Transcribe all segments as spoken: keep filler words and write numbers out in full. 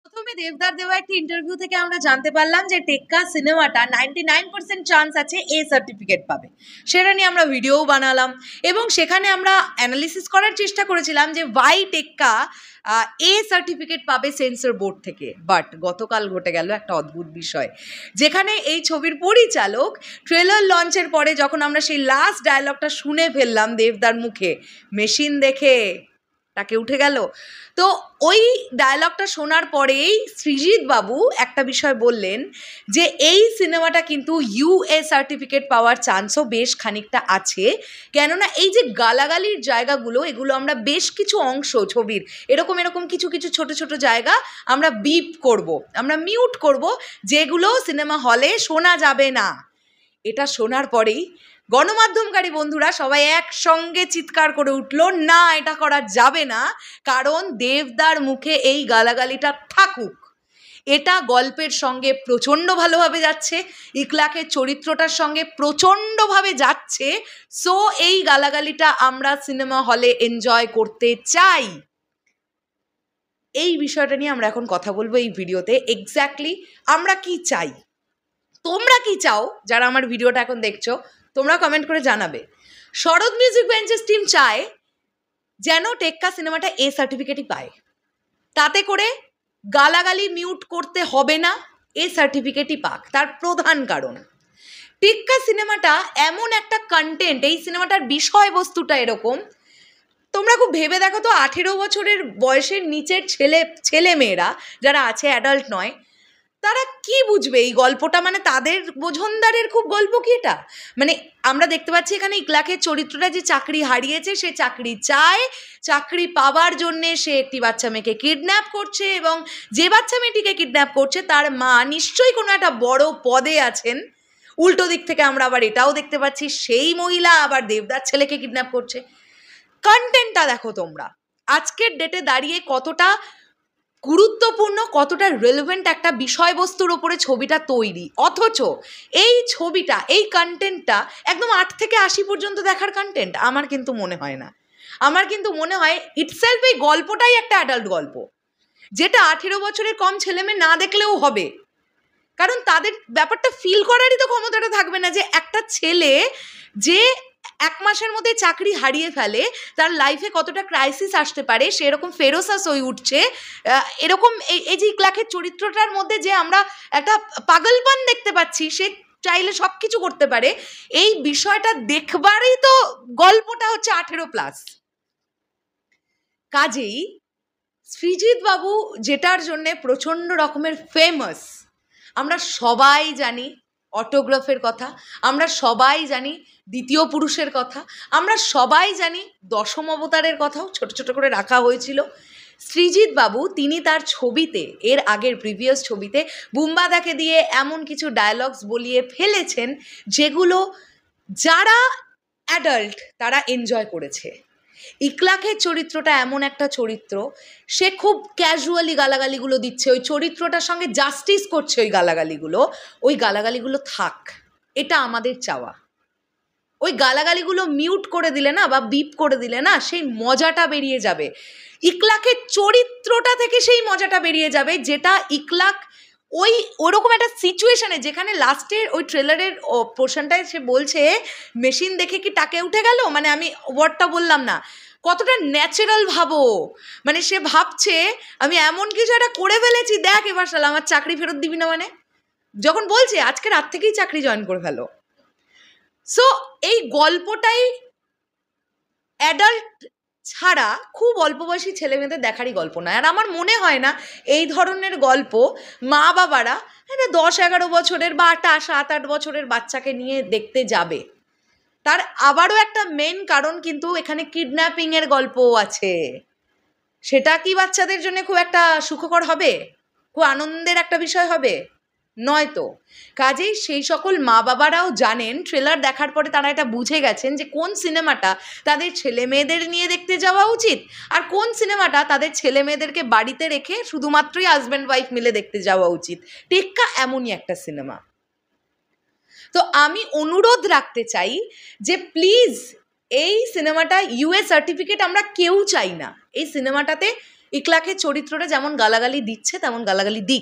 প্রথমে দেবদার দেওয়া একটি ইন্টারভিউ থেকে আমরা জানতে পারলাম যে টেক্কা সিনেমাটা নাইনটি নাইন পার্সেন্ট চান্স আছে এ সার্টিফিকেট পাবে। সেটা নিয়ে আমরা ভিডিওও বানালাম এবং সেখানে আমরা অ্যানালিসিস করার চেষ্টা করেছিলাম যে ওয়াই টেক্কা এ সার্টিফিকেট পাবে সেন্সর বোর্ড থেকে। বাট গতকাল ঘটে গেল একটা অদ্ভুত বিষয়, যেখানে এই ছবির পরিচালক ট্রেলার লঞ্চের পরে যখন আমরা সেই লাস্ট ডায়লগটা শুনে ফেললাম দেবদার মুখে, মেশিন দেখে তাকে উঠে গেল। তো ওই ডায়লগটা শোনার পরেই সৃজিত বাবু একটা বিষয় বললেন যে এই সিনেমাটা কিন্তু ইউএ সার্টিফিকেট পাওয়ার চান্সও বেশ খানিকটা আছে, কেননা এই যে গালাগালির জায়গাগুলো এগুলো আমরা বেশ কিছু অংশ ছবির এরকম এরকম কিছু কিছু ছোট ছোট জায়গা আমরা বিপ করব, আমরা মিউট করব, যেগুলো সিনেমা হলে শোনা যাবে না। এটা শোনার পরেই গণমাধ্যমকারী বন্ধুরা সবাই একসঙ্গে চিৎকার করে উঠল, না এটা করা যাবে না, কারণ দেবদার মুখে এই গালাগালিটা থাকুক। এটা গল্পের সঙ্গে প্রচণ্ড ভালোভাবে যাচ্ছে, ইকলাকের চরিত্রটার সঙ্গে প্রচণ্ডভাবে যাচ্ছে। সো এই গালাগালিটা আমরা সিনেমা হলে এনজয় করতে চাই। এই বিষয়টা নিয়ে আমরা এখন কথা বলবো এই ভিডিওতে। এক্স্যাক্টলি আমরা কি চাই, তোমরা কি চাও যারা আমার ভিডিওটা এখন দেখছো, তোমরা কমেন্ট করে জানাবে। শরৎ মিউজিক বেঞ্চেস টিম চায় যেন টেক্কা সিনেমাটা এ সার্টিফিকেটই পায়, তাতে করে গালাগালি মিউট করতে হবে না, এ সার্টিফিকেটই পাক। তার প্রধান কারণ টেক্কা সিনেমাটা এমন একটা কন্টেন্ট, এই সিনেমাটার বিষয়বস্তুটা এরকম, তোমরা খুব ভেবে দেখো তো, আঠেরো বছরের বয়সের নিচের ছেলে ছেলে মেয়েরা যারা আছে, অ্যাডাল্ট নয়, তারা কি বুঝবে এই গল্পটা? মানে তাদের বোঝনদারের খুব গল্প কি এটা? মানে আমরা দেখতে পাচ্ছি এখানে ইকলাকের চরিত্রটা যে চাকরি হারিয়েছে, সে চাকরি চায়, চাকরি পাওয়ার জন্যে সে একটি বাচ্চা মেয়েকে কিডন্যাপ করছে, এবং যে বাচ্চা মেয়েটিকে কিডন্যাপ করছে তার মা নিশ্চয়ই কোনো একটা বড় পদে আছেন। উল্টো দিক থেকে আমরা আবার এটাও দেখতে পাচ্ছি সেই মহিলা আবার দেবদার ছেলেকে কিডন্যাপ করছে। কন্টেন্টটা দেখো তোমরা, আজকের ডেটে দাঁড়িয়ে কতটা গুরুত্বপূর্ণ, কতটা রেলেভেন্ট একটা বিষয়বস্তুর ওপরে ছবিটা তৈরি। অথচ এই ছবিটা, এই কন্টেন্টটা একদম আট থেকে আশি পর্যন্ত দেখার কন্টেন্ট আমার কিন্তু মনে হয় না। আমার কিন্তু মনে হয় ইটসেলফ এই গল্পটাই একটা অ্যাডাল্ট গল্প, যেটা আঠেরো বছরের কম ছেলেমেয়ে না দেখলেও হবে। কারণ তাদের ব্যাপারটা ফিল করারই তো ক্ষমতাটা থাকবে না, যে একটা ছেলে যে এক মাসের মধ্যে চাকরি হারিয়ে ফেলে, তার লাইফে কতটা ক্রাইসিস আসতে পারে, সে এরকম ফেরোসাস হয়ে উঠছে। এরকম এই এই যে ইকলাকের চরিত্রটার মধ্যে যে আমরা একটা পাগলপান দেখতে পাচ্ছি, সে চাইলে সব কিছু করতে পারে, এই বিষয়টা দেখবারই তো গল্পটা হচ্ছে আঠেরো প্লাস। কাজেই সৃজিত বাবু যেটার জন্যে প্রচণ্ড রকমের ফেমাস, আমরা সবাই জানি অটোগ্রাফের কথা, আমরা সবাই জানি দ্বিতীয় পুরুষের কথা, আমরা সবাই জানি দশম অবতারের কথাও ছোট ছোট করে রাখা হয়েছিল। সৃজিত বাবু তিনি তার ছবিতে, এর আগের প্রিভিয়াস ছবিতে বুম্বাদাকে দিয়ে এমন কিছু ডায়লগস বলিয়ে ফেলেছেন যেগুলো যারা অ্যাডাল্ট তারা এনজয় করেছে। ইকলাকের চরিত্রটা এমন একটা চরিত্র, সে খুব ক্যাজুয়ালি গালাগালিগুলো দিচ্ছে, ওই চরিত্রটার সঙ্গে জাস্টিস করছে ওই গালাগালিগুলো। ওই গালাগালিগুলো থাক, এটা আমাদের চাওয়া। ওই গালাগালিগুলো মিউট করে দিলে না, বা বিপ করে দিলে না, সেই মজাটা বেরিয়ে যাবে। ইকলাকের চরিত্রটা থেকে সেই মজাটা বেরিয়ে যাবে, যেটা ইকলাক ওই ওরকম একটা সিচুয়েশানে, যেখানে লাস্টের ওই ট্রেলারের পোর্শনটায় সে বলছে মেশিন দেখে কি টাকে উঠে গেল, মানে আমি ওয়ার্ডটা বললাম না, কতটা ন্যাচারাল ভাবো। মানে সে ভাবছে আমি এমন কিছু একটা করে ফেলেছি, দেখ এবার শালা আমার চাকরি ফেরত দিবি না, মানে যখন বলছে আজকে রাত থেকেই চাকরি জয়েন করে ফেলো। সো এই গল্পটাই অ্যাডাল্ট ছাড়া খুব অল্প বয়সী ছেলে মেয়েদের দেখারই গল্প নয়। আর আমার মনে হয় না এই ধরনের গল্প মা বাবারা একটা দশ এগারো বছরের বা একটা সাত আট বছরের বাচ্চাকে নিয়ে দেখতে যাবে। তার আবারও একটা মেন কারণ কিন্তু এখানে কিডন্যাপিংয়ের গল্পও আছে। সেটা কি বাচ্চাদের জন্য খুব একটা সুখকর হবে, খুব আনন্দের একটা বিষয় হবে? নয়তো। কাজেই সেই সকল মা বাবারাও জানেন, ট্রেলার দেখার পরে তারা এটা বুঝে গেছেন যে কোন সিনেমাটা তাদের ছেলে মেয়েদের নিয়ে দেখতে যাওয়া উচিত, আর কোন সিনেমাটা তাদের ছেলে মেয়েদেরকে বাড়িতে রেখে শুধুমাত্রই হাজব্যান্ড ওয়াইফ মিলে দেখতে যাওয়া উচিত। টেক্কা এমনই একটা সিনেমা। তো আমি অনুরোধ রাখতে চাই যে প্লিজ এই সিনেমাটা ইউএস সার্টিফিকেট আমরা কেউ চাই না। এই সিনেমাটাতে ইকলাকের চরিত্রটা যেমন গালাগালি দিচ্ছে তেমন গালাগালি দিক।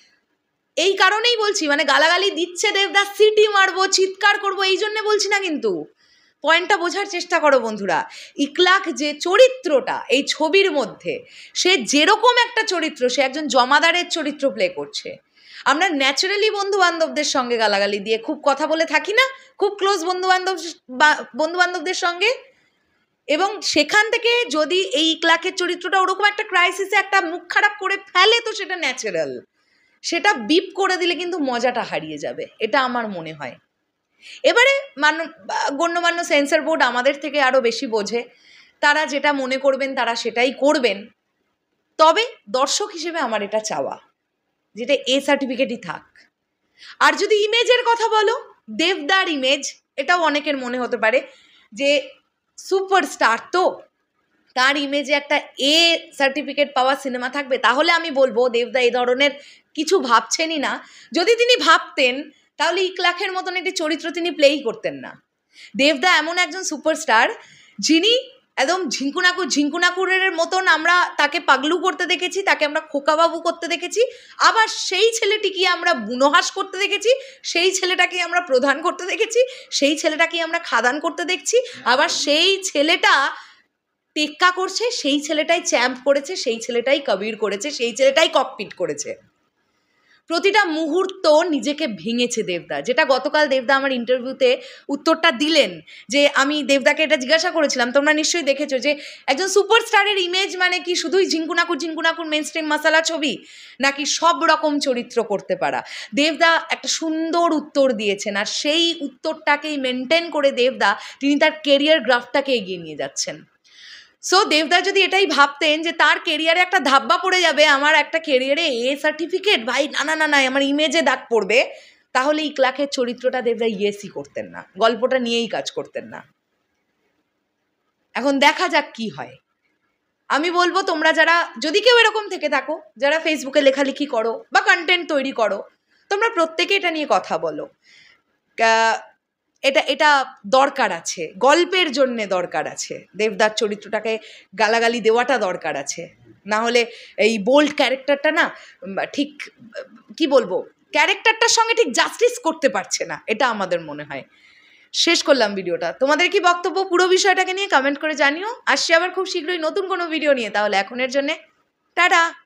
এই কারণেই বলছি, মানে গালাগালি দিচ্ছে দেবদাস, সিটি মারবো, চিৎকার করবো, এই জন্যে বলছি না, কিন্তু পয়েন্টটা বোঝার চেষ্টা করো বন্ধুরা। ইকলাক যে চরিত্রটা এই ছবির মধ্যে, সে যেরকম একটা চরিত্র, সে একজন জমাদারের চরিত্র প্লে করছে। আমরা ন্যাচারালি বন্ধু বান্ধবদের সঙ্গে গালাগালি দিয়ে খুব কথা বলে থাকি না, খুব ক্লোজ বন্ধু বান্ধব বন্ধু বান্ধবদের সঙ্গে, এবং সেখান থেকে যদি এই ইকলাকের চরিত্রটা ওরকম একটা ক্রাইসিসে একটা মুখ খারাপ করে ফেলে, তো সেটা ন্যাচারাল। সেটা বিপ করে দিলে কিন্তু মজাটা হারিয়ে যাবে, এটা আমার মনে হয়। এবারে মান গণ্যমান্য সেন্সর বোর্ড আমাদের থেকে আরও বেশি বোঝে, তারা যেটা মনে করবেন তারা সেটাই করবেন। তবে দর্শক হিসেবে আমার এটা চাওয়া, যেটা এ সার্টিফিকেটই থাক। আর যদি ইমেজের কথা বলো, দেবদার ইমেজ, এটাও অনেকের মনে হতে পারে যে সুপারস্টার, তো তার ইমেজে একটা এ সার্টিফিকেট পাওয়া সিনেমা থাকবে, তাহলে আমি বলবো দেবদা এই ধরনের কিছু ভাবছেনই না। যদি তিনি ভাবতেন তাহলে ইকলাকের মতন একটি চরিত্র তিনি প্লেই করতেন না। দেবদা এমন একজন সুপারস্টার যিনি একদম ঝিঙ্কুনাকুর ঝিঙ্কুনাকুরের মতন আমরা তাকে পাগলু করতে দেখেছি, তাকে আমরা খোকাবাবু করতে দেখেছি, আবার সেই ছেলেটিকে আমরা বুনোহাস করতে দেখেছি, সেই ছেলেটাকে আমরা প্রধান করতে দেখেছি, সেই ছেলেটাকে আমরা খাদান করতে দেখছি, আবার সেই ছেলেটা টেক্কা করছে, সেই ছেলেটাই চ্যাম্প করেছে, সেই ছেলেটাই কবির করেছে, সেই ছেলেটাই ককপিট করেছে। প্রতিটা মুহূর্ত নিজেকে ভেঙেছে দেবদা, যেটা গতকাল দেবদা আমার ইন্টারভিউতে উত্তরটা দিলেন। যে আমি দেবদাকে এটা জিজ্ঞাসা করেছিলাম, তোমরা নিশ্চয়ই দেখেছো যে একজন সুপারস্টারের ইমেজ মানে কি শুধুই ঝিঙ্কুনাকুর ঝিঙ্কুনাকুর মেনস্ট্রিম মশালা ছবি, নাকি সব রকম চরিত্র করতে পারা? দেবদা একটা সুন্দর উত্তর দিয়েছেন, আর সেই উত্তরটাকেই মেনটেন করে দেবদা তিনি তার কেরিয়ার গ্রাফটাকে এগিয়ে নিয়ে যাচ্ছেন। সো দেবদা যদি এটাই ভাবতেন যে তার কেরিয়ারে একটা ধাব্বা পড়ে যাবে, আমার একটা কেরিয়ারে এ সার্টিফিকেট, ভাই না না না না আমার ইমেজে দাগ পড়বে, তাহলে ইকলাকের চরিত্রটা দেবদা ইয়েসই করতেন না, গল্পটা নিয়েই কাজ করতেন না। এখন দেখা যাক কি হয়। আমি বলবো তোমরা যারা, যদি কেউ এরকম থেকে থাকো, যারা ফেসবুকে লেখালেখি করো বা কন্টেন্ট তৈরি করো, তোমরা প্রত্যেকে এটা নিয়ে কথা বলো। এটা এটা দরকার আছে, গল্পের জন্যে দরকার আছে, দেবদার চরিত্রটাকে গালাগালি দেওয়াটা দরকার আছে। না হলে এই বোল্ড ক্যারেক্টারটা না ঠিক কি বলবো, ক্যারেক্টারটার সঙ্গে ঠিক জাস্টিস করতে পারছে না, এটা আমাদের মনে হয়। শেষ করলাম ভিডিওটা। তোমাদের কি বক্তব্য পুরো বিষয়টাকে নিয়ে কমেন্ট করে জানিও। আসছি আবার খুব শীঘ্রই নতুন কোনো ভিডিও নিয়ে, তাহলে এখনের জন্যে টাটা।